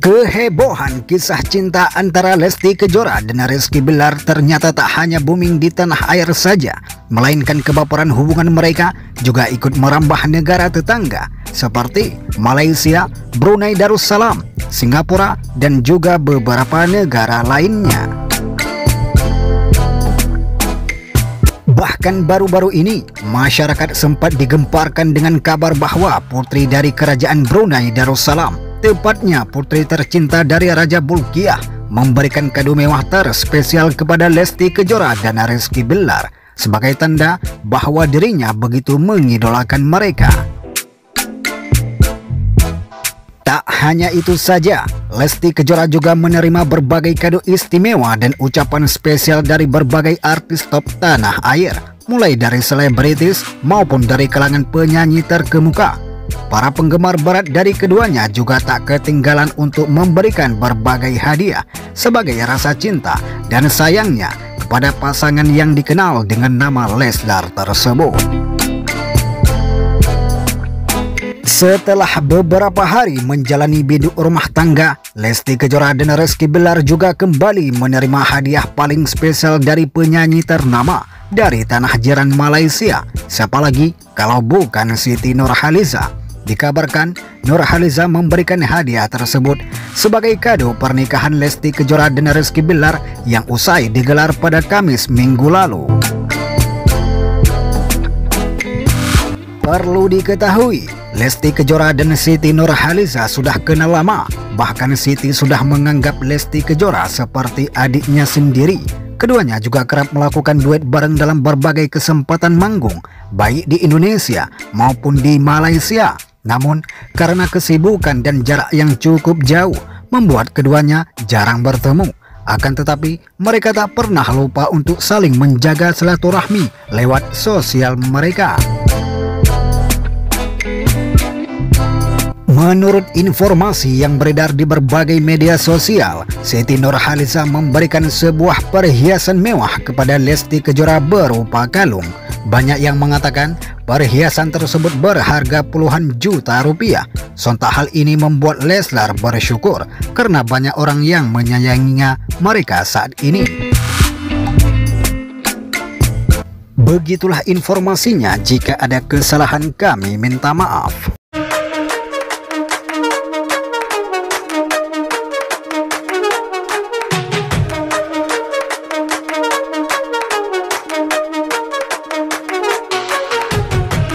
Kehebohan kisah cinta antara Lesti Kejora dan Rizky Bilar ternyata tak hanya booming di tanah air saja, melainkan kebaperan hubungan mereka juga ikut merambah negara tetangga seperti Malaysia, Brunei Darussalam, Singapura, dan juga beberapa negara lainnya. Bahkan baru-baru ini, masyarakat sempat digemparkan dengan kabar bahwa putri dari kerajaan Brunei Darussalam, tepatnya putri tercinta dari Raja Bulkiah, memberikan kado mewah terspesial kepada Lesti Kejora dan Rizky Bilar sebagai tanda bahwa dirinya begitu mengidolakan mereka. Tak hanya itu saja, Lesti Kejora juga menerima berbagai kado istimewa dan ucapan spesial dari berbagai artis top tanah air, mulai dari selebritis maupun dari kalangan penyanyi terkemuka. Para penggemar berat dari keduanya juga tak ketinggalan untuk memberikan berbagai hadiah sebagai rasa cinta dan sayangnya kepada pasangan yang dikenal dengan nama Leslar tersebut. Setelah beberapa hari menjalani biduk rumah tangga, Lesti Kejora dan Rizky Bilar juga kembali menerima hadiah paling spesial dari penyanyi ternama dari tanah jiran Malaysia. Siapa lagi kalau bukan Siti Nurhaliza. Dikabarkan Nurhaliza memberikan hadiah tersebut sebagai kado pernikahan Lesti Kejora dan Rizky Bilar yang usai digelar pada Kamis minggu lalu. Perlu diketahui, Lesti Kejora dan Siti Nurhaliza sudah kenal lama. Bahkan Siti sudah menganggap Lesti Kejora seperti adiknya sendiri. Keduanya juga kerap melakukan duet bareng dalam berbagai kesempatan manggung, baik di Indonesia maupun di Malaysia. Namun, karena kesibukan dan jarak yang cukup jauh, membuat keduanya jarang bertemu. Akan tetapi, mereka tak pernah lupa untuk saling menjaga silaturahmi lewat sosial mereka. Menurut informasi yang beredar di berbagai media sosial, Siti Nurhaliza memberikan sebuah perhiasan mewah kepada Lesti Kejora berupa kalung. Banyak yang mengatakan perhiasan tersebut berharga puluhan juta rupiah. Sontak hal ini membuat Leslar bersyukur karena banyak orang yang menyayanginya mereka saat ini. Begitulah informasinya, jika ada kesalahan kami minta maaf.